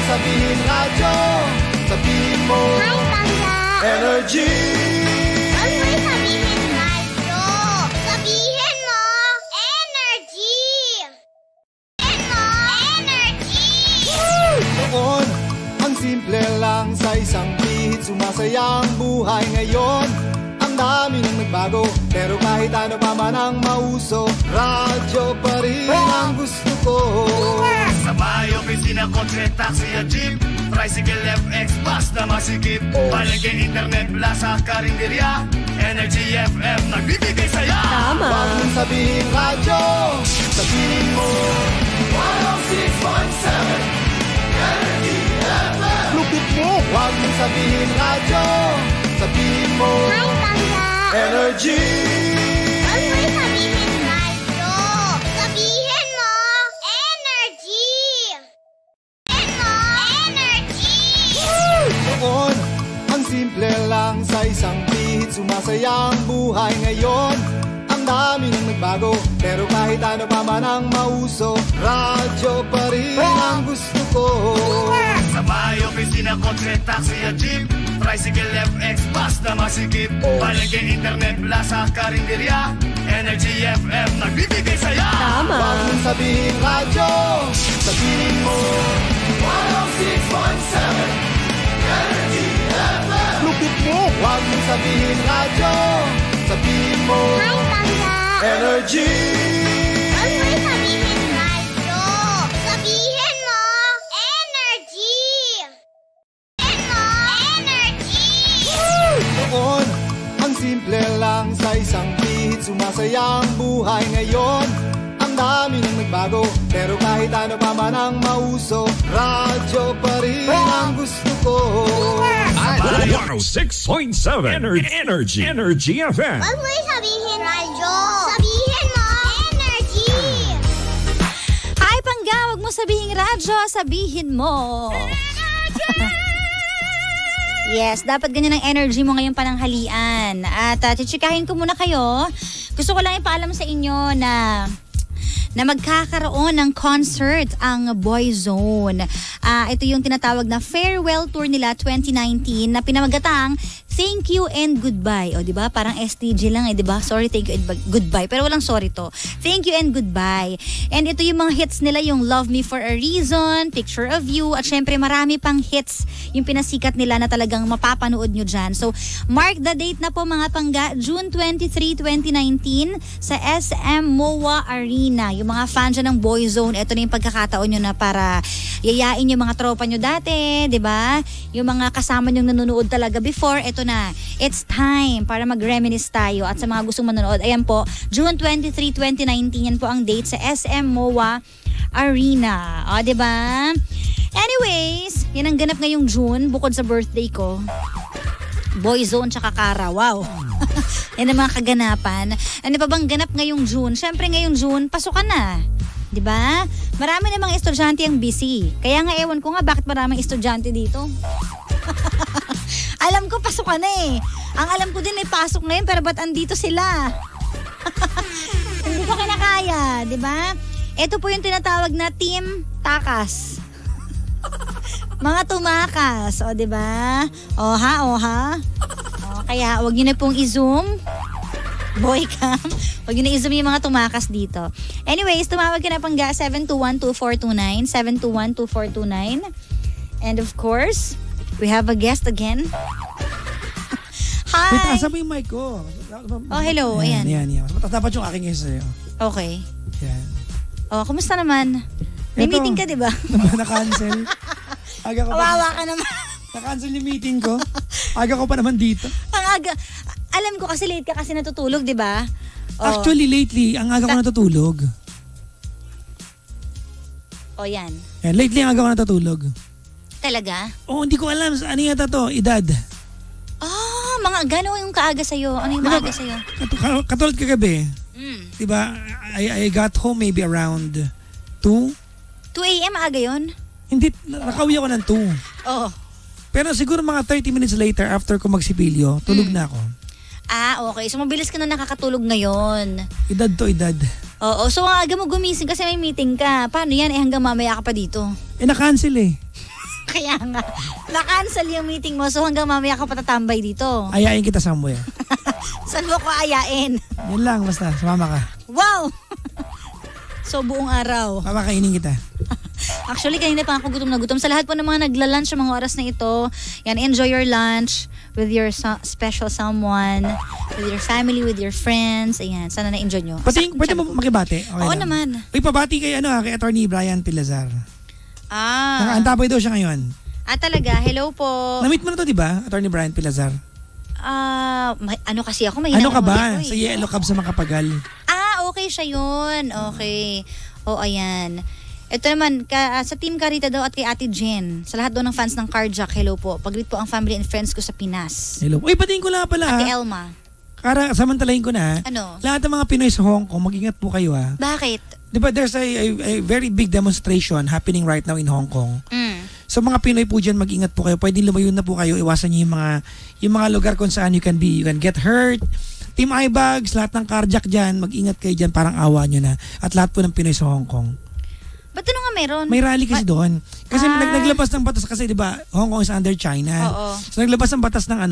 sabihin radyo, sabihin mo Hi, Pangga! Energy. Huwag mo sabihin radyo. Sabihin mo, energy! Sabihin mo, energy! Noon, ang simple lang sa isang bihit, sumasaya ang buhay ngayon. Ang dami nang nagbago, pero kahit ano pa man ang mauso, radyo pa rin ang gusto ko. Sa bahay, opisina, kotse, taxi at jeep, tricycle, FX, bus na masikip, palengke, internet, plaza, karinderya, Energy FM, nagbibigay saya. Tama. Huwag mong sabihin radyo, sabihin mo 106.7 Energy FM. Lupit mo. Huwag mong sabihin radyo, sabihin mo Hi, Pangga! Energy. Huwag mo sabihin radyo. Sabihin mo, energy! Sabihin mo, energy! Noon, ang simple lang sa isang bihit, sumasaya ang buhay ngayon. Ang dami nang nagbago, pero kahit ano pa man ang mauso, radyo pa rin ang gusto ko. Sa bahay, opisina, kotse, taxi at jeep, tricycle, FX, bus na masikip, palengke, internet, plaza, karinderya, Energy FM, nagbibigay saya. Tama. Huwag mong sabihin radyo, sabihin mo 106.7 Energy FM. Lupit mo. Huwag mong sabihin radyo, sabihin mo Hi, Pangga! Energy. Huwag mo sabihin radyo. Sabihin mo, energy! Sabihin mo, energy! Noon, ang simple lang sa isang bihit, sumasaya ang buhay ngayon. Ang dami nang nagbago, pero kahit ano pa man ang mauso, radyo pa rin ang gusto ko. 106.7 Energy FM. Huwag mo sabihin radyo. Sabihin mo, energy! Hi, Pangga! Huwag mo sabihin radyo, sabihin mo. Yes, dapat ganyan ang energy mo ngayong pananghalian. At chichikahin ko muna kayo. Gusto ko lang ipaalam sa inyo na magkakaroon ng concert ang Boyzone. Ito yung tinatawag na farewell tour nila 2019 na pinamagatang Thank You and Goodbye. O, diba? Parang STG lang eh, diba? Sorry, thank you and goodbye. Pero walang sorry to. Thank You and Goodbye. And ito yung mga hits nila, yung Love Me for a Reason, Picture of You, at syempre marami pang hits yung pinasikat nila na talagang mapapanood nyo dyan. So, mark the date na po mga Pangga, June 23, 2019 sa SM MOA Arena. Yung mga fans dyan ng Boyzone, ito na yung pagkakataon nyo na para yayain yung mga tropa nyo dati, diba? Yung mga kasama nyo nanonood talaga before, ito na. It's time para mag-reminisce tayo. At sa mga gustong manonood, ayan po, June 23, 2019, yan po ang date sa SM MOA Arena. O, diba? Anyways, yan ang ganap ngayong June, bukod sa birthday ko. Boyzone tsaka Kara, wow. Yan ang mga kaganapan. Ano pa bang ganap ngayong June? Siyempre ngayong June, pasukan na. Diba? Marami namang estudyante ang busy. Kaya nga ewan ko nga bakit maraming estudyante dito. Alam ko pasukan na eh. Ang alam ko din ay pasok na yun, pero ba't andito sila? Hindi ko kinakaya, diba? Ito po yung tinatawag na Team Takas. Mga tumakas, o diba? Oha. O, kaya wag nyo na pong i-zoom. Boycam. Wag nyo na i-zoom yung mga tumakas dito. Anyways, tumawag ka na Pangga 721-2429, 721-2429. And of course, we have a guest again. Hi! Wait, taas mo yung mic ko. Oh, hello. Ayan. Yan. Mas mataas dapat yung aking isa sa'yo. Okay. Yan. Oh, kumusta naman? May Ito, meeting ka, di ba? Na-cancel. Aga ko pa. Kawawa ka naman. Na-cancel yung meeting ko. Aga ko pa naman dito. Ang aga. Alam ko kasi late ka kasi natutulog, di ba? Oh. Actually, lately, ang aga ko natutulog. Oh, yan. Yan, lately, ang aga ko natutulog. Talaga? Oh, hindi ko alam. Ano yata to? Edad. Mga gano'n yung kaaga sa'yo? Ano yung maaga sa'yo? Katulad kagabi. Mm. Diba, I got home maybe around 2. 2 a.m. aga yun? Hindi, nakauwi ako ng 2. Oo. Pero siguro mga 30 minutes later after ko magsibilyo, tulog na ako. Ah, okay. So mabilis ka na nakakatulog ngayon. Edad to edad. Oo. So ang aga mo gumising kasi may meeting ka. Paano yan? Hanggang mamaya ka pa dito. Na-cancel eh. Kaya nga, na-cancel yung meeting mo, so hanggang mamaya ka patatambay dito. Ayain kita somewhere. Saan mo ko ayain? Yun lang, basta. Sumama ka. Wow! So, buong araw. Papakainin kita. Actually, kanina pa ako gutom na gutom. Sa lahat po ng mga nagla-lunch sa mga oras na ito, yan, enjoy your lunch with your special someone, with your family, with your friends. Ayan, sana na-enjoy nyo. Pwede mo makibate? Okay Oo lang. naman. Uy, pabati kay, kay Attorney Brian Pilazar. Nakaantabay daw siya ngayon. Talaga? Hello po. Na-meet mo na to, di ba? Attorney Brian Pilazar. Ano kasi ako, may Ano ka ba? Sa Yellow Cab sa Makapagal. Okay siya yun. Okay. Ayan. Ito naman, sa Team Carita daw at kay Ate Jen. Sa lahat daw ng fans ng Carjack, hello po. Pag-greet po ang family and friends ko sa Pinas. Hello. Uy, patingin ko lang pala. Ate Elma. Samantalahin ko na. Ano? Lahat ng mga Pinoy sa Hong Kong, mag-ingat po kayo ha. Bakit? Diba there's a very big demonstration happening right now in Hong Kong. So mga Pinoy po dyan, mag-ingat po kayo. Pwede lumayo na po kayo. Iwasan niyo yung mga lugar kung saan you can get hurt. Team Eyebags, lahat ng Carjack dyan, mag-ingat kayo dyan. Parang awa nyo na. At lahat po ng Pinoy sa Hong Kong. Ba't ano nga meron? May rally kasi doon. Kasi naglabas ng batas kasi 'di ba, Hong Kong is under China. Oo. So naglabas ng batas ng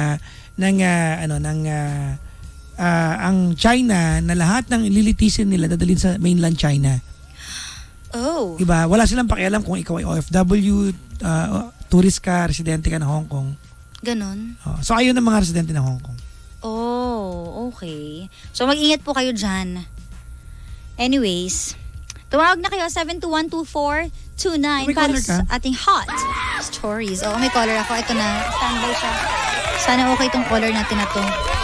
ang China na lahat ng lilitisin nila dadalhin sa mainland China. Oh. Diba? Wala silang pakialam kung ikaw ay OFW, tourist ka, residente ka ng Hong Kong. Ganon. So ayun ang mga residente ng Hong Kong. Oh, okay. So mag-ingat po kayo dyan. Anyways, tumawag na kayo 7212429 para sa ating hot stories. May caller ako. Ito na. Standby siya. Sana okay itong caller natin na to.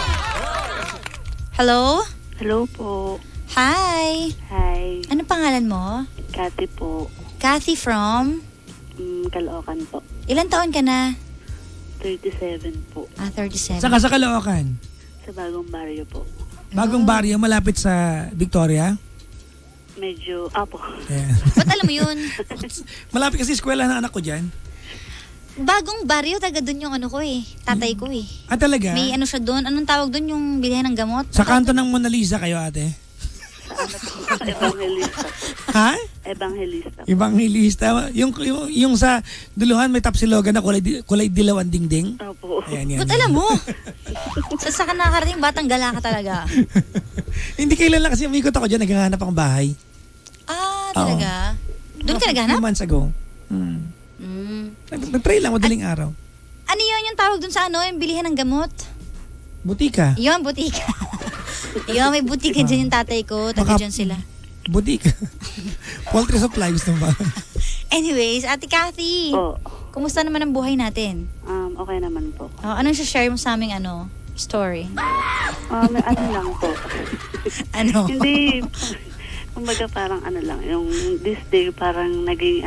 Hello? Hello po. Hi. Hi. Ano pangalan mo? Cathy po. Cathy from? Caloocan po. Ilan taon ka na? 37 po. 37. Saan ka sa Caloocan? Sa Bagong Barrio po. Bagong Barrio, malapit sa Victoria? Medyo, po. Yeah. Ba't alam mo yun? Malapit kasi eskwela ng anak ko dyan. Bagong Barrio, taga doon yung tatay ko eh. Talaga? May siya doon. Anong tawag doon yung bilihan ng gamot? Sa kanto ng Mona Lisa kayo, ate? Evangelista. Ha? Evangelista. Evangelista. Yung sa duluhan may tapsilogan na kulay dilaw ang dingding. Opo. Ayan. Ba't alam mo? Sa ka nakarating, batang gala ka talaga. Hindi kailan lang kasi umikot ako dyan, naghahanap akong bahay. Talaga? Doon ka naghahanap? 2 months ago. Nag-try lang, madaling araw. Ano yun yung tawag doon sa yung bilihan ng gamot? Butika. Yun, butika. Yun, may butika dyan yung tatay ko. Taga dyan sila. Butika. Poultry supply, gusto mo ba? Anyways, Ate Cathy. Kumusta naman ang buhay natin? Okay naman po. Anong share mo sa aming story? Ano lang po. Ano? Hindi, kumbaga parang lang, yung this day parang naging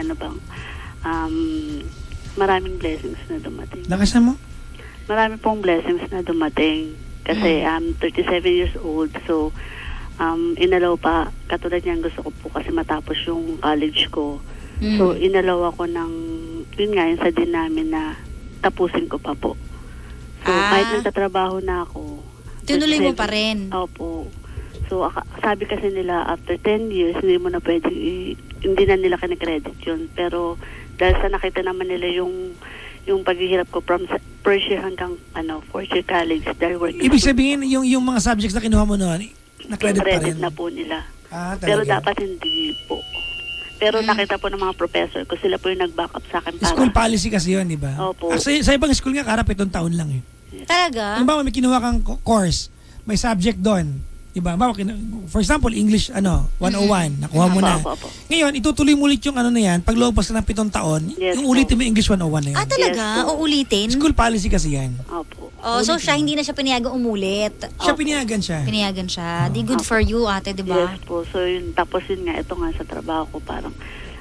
maraming blessings na dumating. Lakasan mo? Marami pong blessings na dumating. Kasi 37 years old, so inalaw pa, katulad niyan gusto ko po kasi matapos yung college ko. So inalaw ako ng, yun nga, yung sa din namin na tapusin ko pa po. So kahit nagtatrabaho na ako. Tinuloy mo pa rin? Opo. So sabi kasi nila after 10 years, hindi mo na pwedeng, hindi na nila kinikredit yun. Pero dahil sa nakita naman nila yung paghihirap ko from first year hanggang 4th year college dahil working. Ibig sabihin, yung mga subjects na kinuha mo noon, na-credit pa rin? na po nila. Talaga? Pero dapat hindi po. Pero nakita po ng mga professor ko, sila po yung nag-back up sa akin. School policy kasi yun, di ba? Opo. Sa ibang school nga, karap 7 taon lang eh. Talaga? Ano ba, may kinuha kang course, may subject doon. Diba? For example, English 101, nakuha mo na. Ngayon, itutuloy mo ulit yung na yan, pag loopas ka ng 7 taon, yung ulitin mo yung English 101 na yan. Talaga? Uulitin? School policy kasi yan. Opo. So hindi na siya pinayagang umulit? Pinayagan siya. Pinayagan siya. Di good for you, ate, di ba? Yes po. So tapos yun nga, ito nga sa trabaho ko, parang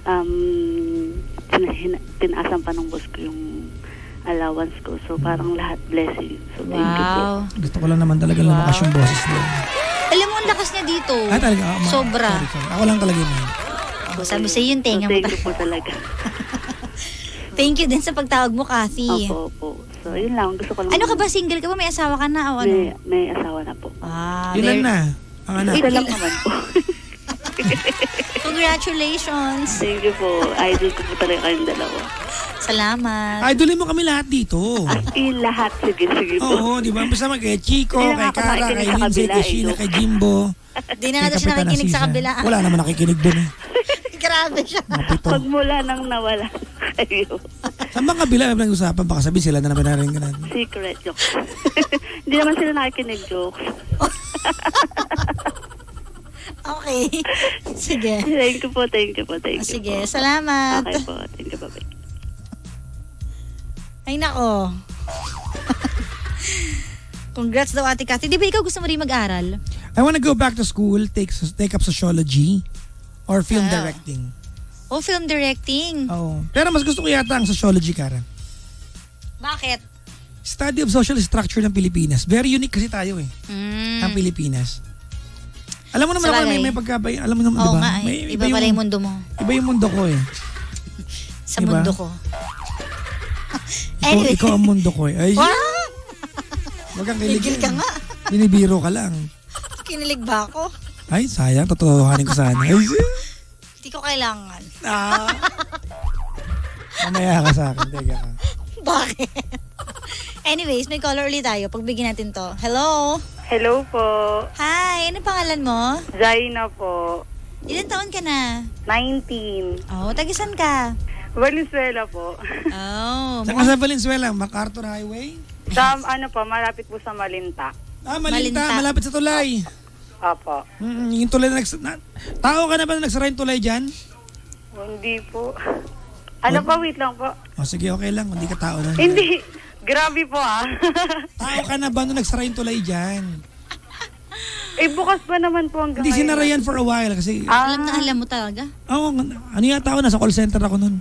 tinasan pa ng boss ko yung allowance ko. So parang lahat blessing. So thank you po. Gusto ko lang naman talaga lumakas yung boses niya. Alam mo, ang lakas niya dito. Talaga? Sobra. Sorry. Ako lang talaga yun. Sabi sa'yo yung tenga mo. Thank you po talaga. Thank you din sa pagtawag mo, Cathy. Opo. So yun lang, gusto ko lang. Ano ka ba? Single ka ba? May asawa ka na? O ano? May asawa na po. Ilan na? Ang anak? Isa lang naman po. Congratulations. Thank you po. Idol ko po talaga kayong dalawa. Salamat. Idolin mo kami lahat dito. Lahat. Sige po. Oo, di ba? Basta kay Chico, Hindi kay na ako Cara, kay nakikinig sa Lindsay, kabila, kay Sheila, kay Jimbo. Di na nga daw siya Kapitan nakikinig sa Asisa. kabila. Wala naman nakikinig dun eh. Grabe siya. Mapito. Pagmula nang nawala kayo. Saan bang kabila may pinag-usapan? Baka sabihin sila na naman narinig ka natin. Secret jokes. Hindi naman sila nakikinig jokes. Okay. Sige. Thank you po. Sige, salamat. Okay po. Thank you po. Ay, nako. Congrats daw, Ate Cathy. Di ba ikaw gusto mo rin mag-aral? I wanna go back to school, take up sociology or film directing. Oh, film directing. Oo. Pero mas gusto ko yata ang sociology, Kara. Bakit? Study of social structure ng Pilipinas. Very unique kasi tayo eh. Ang Pilipinas. Alam mo naman ako may pagkabay. Alam mo naman, Oo diba? nga eh. Iba pala yung mundo mo. Iba yung mundo ko eh. Sa Diba? mundo ko. Anyway. Ikaw ang mundo ko eh. Ay, Wow! wag kang kilig. Tigil ka nga. Binibiro ka lang. Kinilig ba ako? Ay, sayang. Totohanin ko sana. Ay, Hindi ko kailangan. mamaya ka sa akin. Teka ka. Bakit? Anyways, may caller ulit tayo. Pagbigyan natin to. Hello? Hello po. Hi, ano pangalan mo? Zaina po. Ilan taon ka na? 19. Oh, tagisan ka? Valenzuela po. Oh. Saan ka sa Valenzuela? MacArthur Highway? Sa malapit po sa Malinta. Malinta. Malinta. Malapit sa tulay. Apo. Yung tulay na tao ka na ba na nagsara yung tulay dyan? Hindi po. Wait lang po. Sige, okay lang. Hindi ka tao na. Hindi. Grabe po Tao ka na ba nung nagsara yung tulay dyan? bukas pa naman po hanggang Hindi sinara yan for a while kasi... Alam mo talaga? Oo, ano yata ako? Nasa call center ako nun.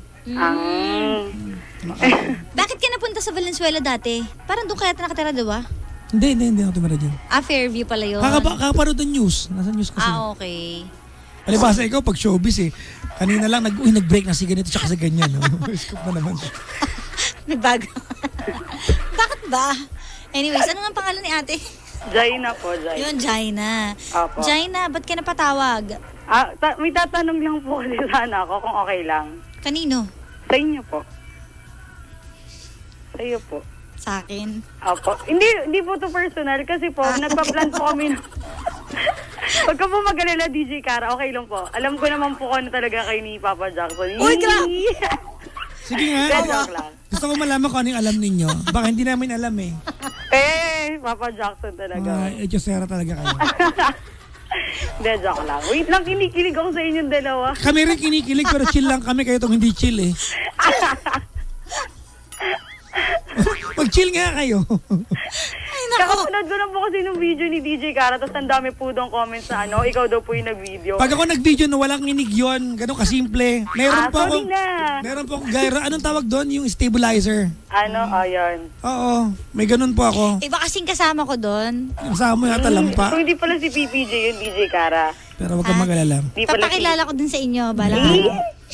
Bakit ka napunta sa Valenzuela dati? Parang doon kaya nakatira, diba? Hindi ako tumira dyan. Fairview pala yun. Kakapanood ng news. Nasa news kasi. Okay. Palibasa ikaw pag showbiz eh. Kanina lang nag-break na si ganito tsaka si ganyan. No? Scoop na naman. May bago. Bakit ba? Anyways, ano nga pangalan ni ate? Jaina po, Jaina. Yun, Jaina. Apo. Jaina, ba't ka napatawag? May tatanong lang po kasi sana ako kung okay lang. Kanino? Sa inyo po. Sa iyo po. Sa akin. Apo. Hindi po to personal kasi po, nagpa-plan po kami na... Pagka po mag-alala, DJ Cara, okay lang po. Alam ko naman po kung ano talaga kayo ni Papa Jackson. Uy, grabe! Sige nga. Joke lang. Gusto ko malaman kung ano yung alam ninyo. Baka hindi namin alam eh. Papa Jackson talaga. Echosera talaga kayo. Hindi, joke lang. Wait lang, kinikilig ako sa inyong dalawa. Kami rin kinikilig pero chill lang kami. Kayo itong hindi chill eh. Mag-chill nga kayo. Ay, nako. Kakapanood ko na po kasi nung video ni DJ Cara, tapos ang dami po doon comments sa ikaw daw po yung nag-video. Pag ako nag-video na walang nginig yun, ganun kasimple. Meron po sorry akong, na. meron po akong gyro. Anong tawag doon? Yung stabilizer. Ayun. Oo, may ganun po ako. Iba kasing kasama ko doon. Kasama mo yata lampa. Kung hindi pala si PPJ yun, DJ Cara. Pero wag kang mag-alala. Di pala Papakilala ko din sa inyo. Balang araw.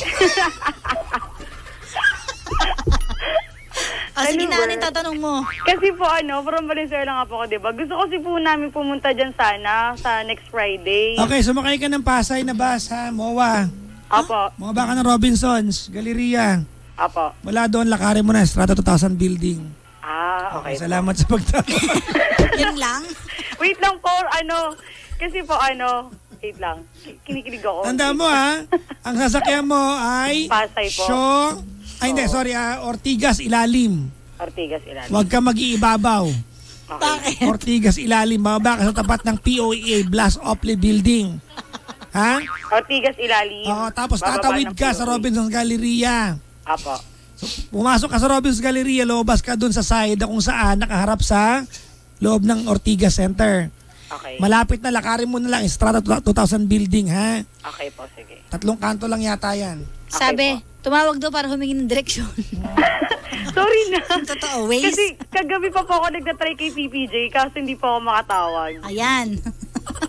Sige na, ano yung tatanong mo? Kasi po from Valenzuela nga po ako, diba? Gusto kasi po namin pumunta dyan sana, sa next Friday. Okay, sumakay ka ng Pasay na bus ha, MOA. Apo. Mga baka ng Robinsons, Galleria. Apo. Wala doon, lakarin mo na, Strata 2000 building. Okay. Salamat sa pagtawag. Yun lang? Wait lang po, kasi po wait lang, kinikilig ako. Tanda mo ha, ang sasakyan mo ay Pasay po. Ortigas Ilalim. Ortigas Ilalim. Huwag ka mag-iibabaw. Bakit? Ortigas Ilalim, bababa ka sa tapat ng POEA Blas Opley Building. Ha? Ortigas Ilalim. Oo, tapos Bababa tatawid ng ka POE. sa Robinsons Galleria. Apo. Pumasok ka sa Robinsons Galleria, lumabas ka dun sa side na kung saan nakaharap sa loob ng Ortigas Center. Okay. Malapit na, lakarin mo na lang, Strata 2000 building, ha? Okay po, sige. 3 kanto lang yata yan. Sabi, tumawag daw para humingi ng direksyon. Sorry na. Totoo, waste. Kasi kagabi pa po ako nagtatry kay PPJ kasi hindi po ako makatawag. Ayan.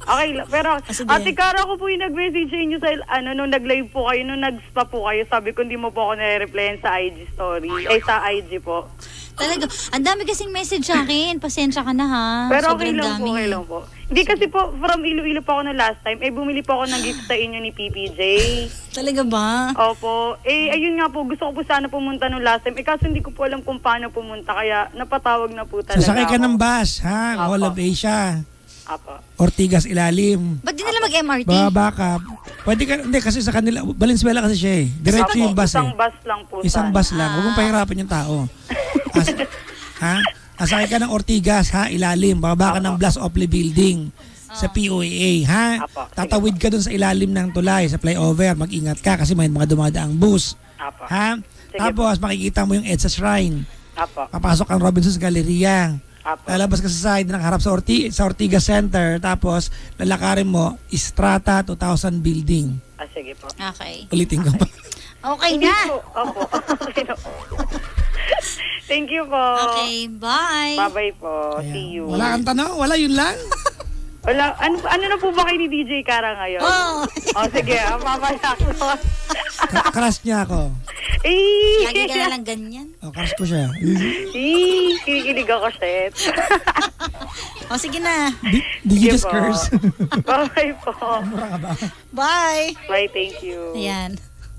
Okay lang. Pero, sige. Ate Cara ko po yung nag-message sa inyo sa, nung nag-live po kayo, nung nag-stop po kayo, sabi ko, hindi mo po ako nare-replyan sa IG story. Sa IG po. Talaga, ang dami kasing message sa akin. Pasensya ka na ha. Pero Sobrang dami. okay lang po. Hindi kasi po, from Iloilo po ako na last time, bumili po ako ng gift sa inyo ni PPJ. Talaga ba? Opo. Ayun nga po, gusto ko po sana pumunta nung last time. Kaso hindi ko po alam kung paano pumunta, kaya napatawag na po talaga Sasakay ka ako. ng bus, ha? All of Asia. Apo. Ortigas ilalim. Ba't di nila mag-MRT? Bababa ka. Pwede ka, hindi kasi sa kanila, Valenzuela kasi siya eh. Diretso yung bus Isang eh. bus lang po. Isang bus lang. Huwag mong pahirapan yung tao. Ha? Asakay ka ng Ortigas, ha? Ilalim. Bababa ka ng Blas Ople Building sa POAA, ha? Apo. Tatawid ka dun sa ilalim ng tulay, sa flyover. Mag-ingat ka kasi may mga dumadaang bus. Apo. Ha? Sige. Tapos makikita mo yung EDSA Shrine. Apo. Papasok ang Robinson's Galleria. Apo. Lalabas ka sa side ng harap sa Ortigas Center. Tapos lalakarin mo, Strata 2000 Building. Sige po. Okay. Ulitin ko pa. Okay na. Opo. Okay na po. Thank you po. Okay, bye. Bye-bye po. Ayan. See you. Wala kang tanong? Wala, yun lang? Wala. Ano na po ba kayo ni DJ Cara ngayon? Oh. Sige. Mamaya ko. Crush niya ako. Lagi ka na lang ganyan. Crush ko siya. Kinikilig ako, shit. Sige na. Did you Sige just po. curse? Bye po. Mura ka ba? Bye. Bye, thank you. Ayan.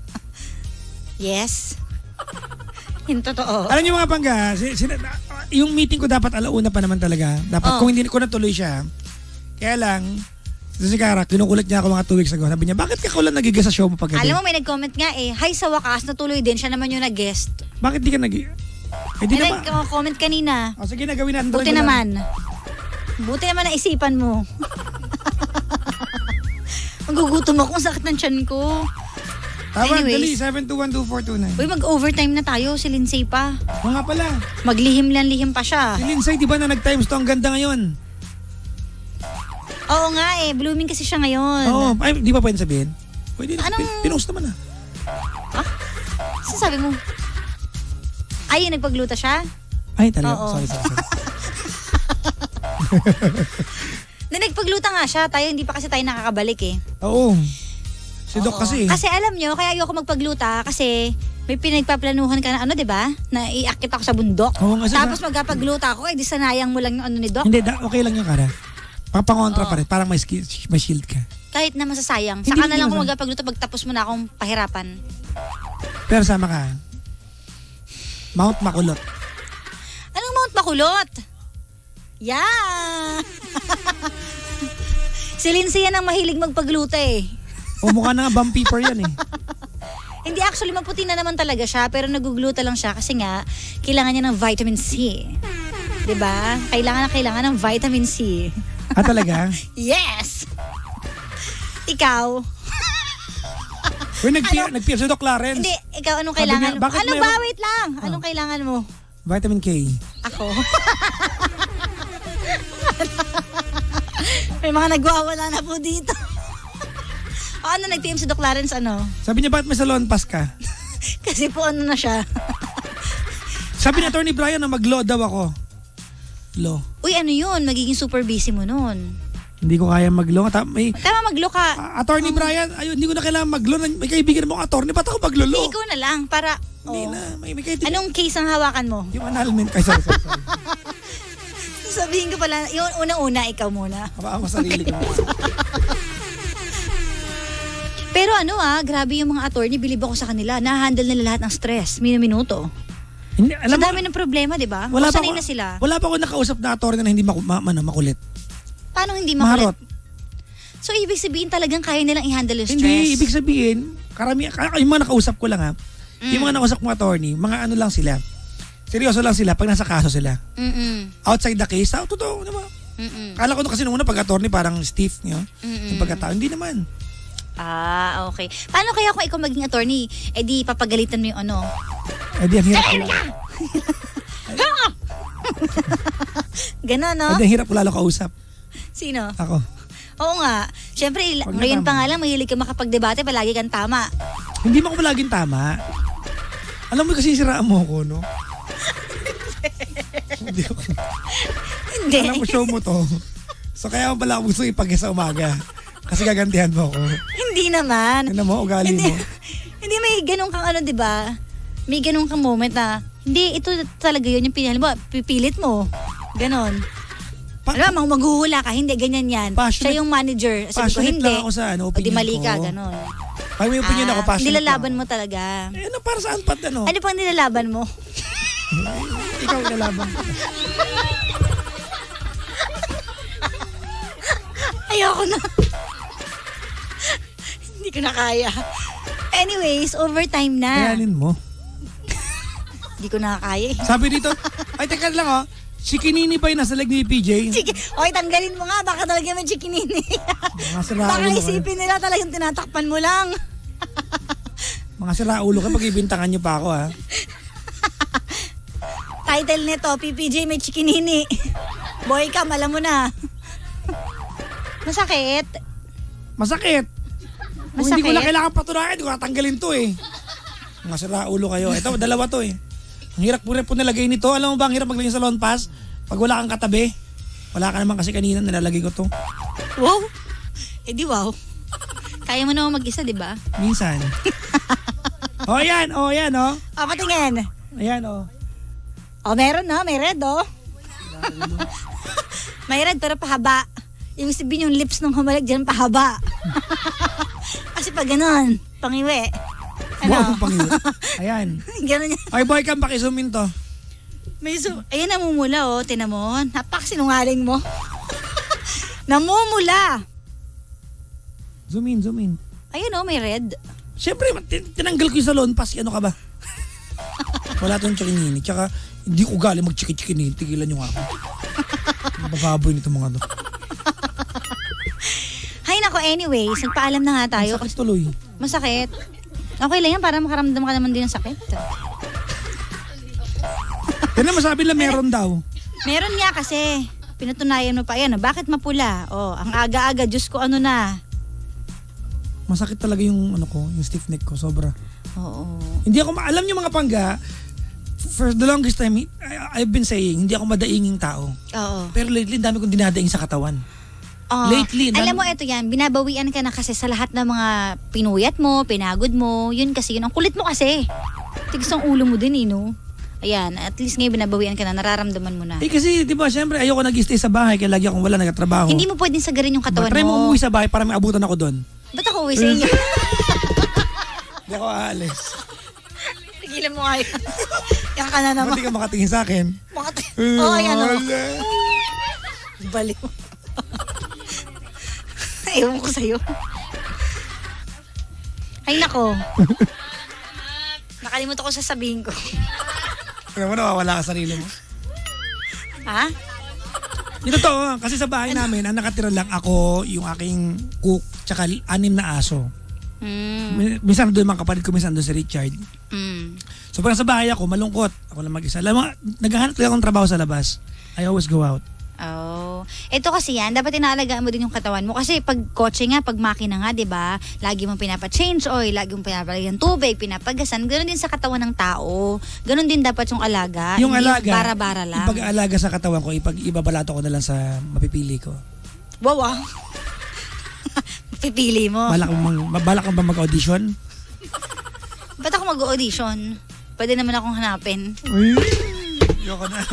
Yes. Yung totoo. Alam niyo mga pangga, yung meeting ko dapat alauna pa naman talaga. Dapat kung hindi ko natuloy siya. Kaya lang, si Cara, kinukulit niya ako mga 2 weeks ago. Sabi niya, bakit ka kulang nagigas sa show mo pag gabi? Alam mo, may nag-comment nga hi sa wakas, natuloy din. Siya naman yung nag-guest. Bakit di ka May nag-comment kanina. Sige na, gawin natin. Buti naman. Buti naman naisipan mo. Magugutom ako, ang sakit ng tiyan ko. Tawag, Anyways. dali, 7212429. Uy, mag-overtime na tayo. Si Lindsay pa. O nga pala, Maglihim pa siya. si Lindsay, di ba na nag-times to ang ganda ngayon? Oo nga blooming kasi siya ngayon. Oo, ay, di ba pwede sabihin? Pwede na, Anong- pinost naman Saan sabi mo? Ay, yung nagpagluta siya? Ay, talaga, Oo. sorry. Na nagpagluta nga siya, hindi pa kasi tayo nakakabalik eh. Oo. Si Doc kasi. Kasi alam nyo, kaya ayoko magpagluta kasi may pinagpaplanuhan ka na 'di ba? Na iakit ako sa bundok. Oo nga, Tapos magkapagluta ako, di sanayang mo lang yung ni Doc. Hindi, okay lang yung Cara. Papangontra pa rin, parang may shield ka. Kahit na masasayang. Hindi, Saka na hindi lang kung masayang. magpagluto, pagtapos mo na akong pahirapan. Pero sama ka. Mount Makulot. Anong Mount Makulot? Yeah! Si Lindsay yan ang mahilig magpagluta eh. O mukha na nga vampire yan eh. Hindi, actually maputi na naman talaga siya, pero nagugluta lang siya kasi nga kailangan niya ng vitamin C. 'Di ba? Kailangan ng vitamin C. Ah, talaga? Yes! Ikaw? Uy, nag-PR si Doc Clarence. Hindi, ikaw anong Sabi kailangan niya, mo? bakit Ano mayroon- ba? Wait lang. Anong kailangan mo? Vitamin K. Ako? May mga nagwawala na po dito. O ano, nag-PM si Doc Clarence, ano? Sabi niya, bakit may salon pass ka? Kasi po ano na siya. Sabi ni Attorney Brian na mag-law daw ako. Law. Uy, ano yun? Magiging super busy mo nun. Hindi ko kaya mag-law. May, Tama, mag-law ka. Attorney Brian, ayun, hindi ko na kailangan mag-law. May kaibigan mo attorney, ba't ako mag-law? Hindi, ikaw na lang. Para, Hindi na. May kaibigan. Anong case ang hawakan mo? Yung annulment. Ay, sorry. Sabihin ko pala, yung unang-una, ikaw muna. Habaan mo sarili ko. Pero grabe yung mga attorney, bilib ako sa kanila. Na-handle nila lahat ng stress, minuto. Hindi, Sa dami ng problema, di ba? wala pa Sanay na sila. Wala pa ako nakausap na attorney na hindi makulit. Paano hindi makulit? Maharot. So, ibig sabihin talagang kaya nilang i-handle yung stress? Hindi, ibig sabihin, yung mga nakausap ko lang yung mga nakausap kong attorney, mga ano lang sila. Seryoso lang sila pag nasa kaso sila. Outside the case, totoo naman. Kala ko kasi nung una pag attorney parang stiff niyo. Yung pagkatao, hindi naman. Ah, okay. Paano kaya kung ikaw maging attorney, di papagalitan mo yung ano? Di ang hirap ko. Ganon, no? Di ang hirap ko lalo kausap. Sino? Ako. Oo nga. Siyempre, Pag ngayon natama. pa nga lang, mahilig ka makapagdebate, palagi kang tama. Hindi mo ako palaging tama. Alam mo kasi siraan mo ako, no? Hindi ako. Hindi. Alam mo, show mo to. So kaya mo pala gusto ipag sa umaga. Kasi gagantihan mo ako. Hindi naman. Ano mo, ugali mo. Hindi may ganun kang ano, di ba? May ganun kang moment na, hindi, ito talaga yun yung pinili mo. Pipilit mo. Ganon. Alam mo, maghuhula ka. Hindi, ganyan yan. Siya yung manager. Sabi ko, hindi. Lang ako sa opinion o di mali ka, ganon. Pag may opinion ako, passionate nilalaban mo talaga. Ano, para saan pat ano? Ano pang nilalaban mo? Ikaw nilalaban. Ayoko na. Hindi ko na kaya. Anyways, overtime na. Kayanin mo. Hindi ko na kaya eh. Sabi dito, ay teka lang oh, si Kinini pa yung nasa leg ni PJ. Sige, okay, tanggalin mo nga. Baka talaga may si Kinini. Baka isipin nila talagang tinatakpan mo lang. Mga siraulo ka, pag-ibintangan nyo pa ako ha. Title nito, PPJ may chikinini. Boy ka, alam mo na. Masakit. Masakit. Kung hindi ko na kailangan patunayan, hindi ko natanggalin to eh. Mga siraulo kayo. Ito, dalawa to eh. Ang hirap po nilagay nito. Alam mo ba, ang hirap maglagay sa lawn pass? Pag wala kang katabi. Wala ka naman kasi kanina, nilalagay ko to. Wow. Eh di wow. Kaya mo naman mag-isa, di ba? Minsan. Oh, yan. Oh, yan, oh. Oh, patingin. Ayan, oh. Oh, meron na. May red, oh. May red, pero pahaba. Ibig sabihin yung lips nung humalag dyan, pahaba. Kasi pag ganun, pangiwi. Ano? Wow, pangiwi. Ayan. Ganun yan. Ay, boy, kam, pakizoom in to. May zoom. Ayan, namumula, oh. Tinan mo. Napakasinungaling mo. Namumula. Zoom in, zoom in. Ayun, oh, may red. Siyempre, tinanggal ko yung sa lawn pass. Ano ka ba? Wala tong chikinini. Tsaka, hindi ko galing mag-chiki-chikini. Tigilan nyo nga ako. Bababoy nito mga to. Hay nako, anyways, nagpaalam na nga tayo. Masakit tuloy. Masakit. Okay lang yan, para makaramdam ka naman din ng sakit. Yan na, masabi lang meron daw. Meron nga kasi. Pinatunayan mo pa. Ayan, bakit mapula? Oh, ang aga-aga, Diyos ko, ano na. Masakit talaga yung ano ko, yung stiff neck ko, sobra. Oo. Hindi ako alam yung mga pangga. For the longest time, I've been saying, hindi ako madainging tao. Oo. Pero lately, dami kong dinadaing sa katawan. Lately. Alam mo, ito yan, binabawian ka na kasi sa lahat ng mga pinuyat mo, pinagod mo, yun kasi, yun ang kulit mo kasi. Tigas ang ulo mo din, no? Ayan, at least ngayon binabawian ka na, nararamdaman mo na. Eh kasi, di ba, syempre, ayoko nag-stay sa bahay, kaya lagi akong wala nagtatrabaho. Hindi mo pwedeng sagarin yung katawan mo. Try mo umuwi sa bahay para may abutan ako doon. Ba't ako uwi sa inyo? Hindi ako aalis. Tigilan mo nga yun. Yan ka na naman. Ba't di ka makatingin sa akin? Oo, ayan o. Balik mo. Ewan ko sa'yo. Ay nako. Nakalimutan ko sasabihin ko. Alam mo, nawawala ka sarili mo. Ha? Ito to, kasi sa bahay namin, ang nakatira lang ako, yung aking cook, tsaka 6 na aso. Minsan doon mga kapatid ko, minsan doon si Richard. So pag sa bahay ako, malungkot. Ako lang mag-isa. Alam mo, naghahanap lang akong trabaho sa labas. I always go out. Oh. Ito kasi yan, dapat inaalagaan mo din yung katawan mo. Kasi pag kotse nga, pag makina nga, diba? Lagi mong pinapa-change oil, lagi mong pinapalagyan tubig, pinapagasan. Ganon din sa katawan ng tao. Ganon din dapat yung alaga. Yung hindi alaga, bara-bara lang. ipag-alaga sa katawan ko, ibabalato ko na lang sa mapipili ko. Wow, Pipili mo. Balak mo ba mag-audition? Ba't ako mag-audition? Pwede naman akong hanapin. Uy, yoko na.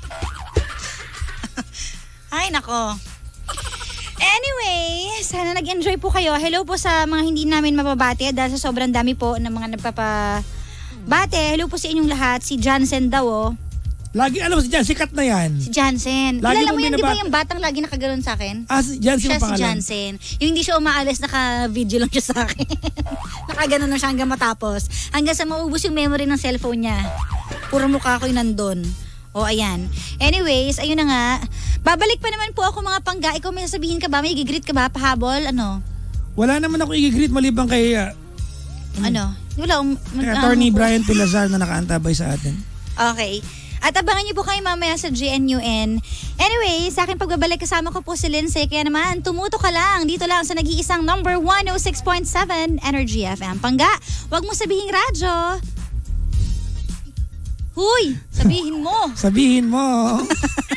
Ay, nako. Anyway, sana nag-enjoy po kayo. Hello po sa mga hindi namin mababate dahil sa sobrang dami po ng mga nagpapabate. Hello po sa inyong lahat. Si Jansen daw, oh. Lagi, alam mo si Jan, sikat na yan. Si Jansen. Kilala mo yan, di ba yung batang lagi nakaganoon sa akin? Si Jansen ang pangalan. Si Jansen. Yung hindi siya umaalis, naka-video lang siya sa akin. Nakaganon na siya hanggang matapos. Hanggang sa maubos yung memory ng cellphone niya. Puro mukha ko yung nandun. O, ayan. Anyways, ayun na nga. Babalik pa naman po ako mga pangga. Ikaw may sasabihin ka ba? May igigreet ka ba? Pahabol? Ano? Wala naman ako igigreet maliban kay... ano? Wala. Attorney Brian Pilazar na nakaantabay sa atin. Okay. At abangan niyo po kayo mamaya sa GNUN. Anyway, sa akin pagbabalik kasama ko po si Lindsay. Kaya naman, tumuto ka lang. Dito lang sa nag-iisang number 106.7 Energy FM. Pangga, wag mo sabihing radyo. Huy, sabihin mo. Sabihin mo.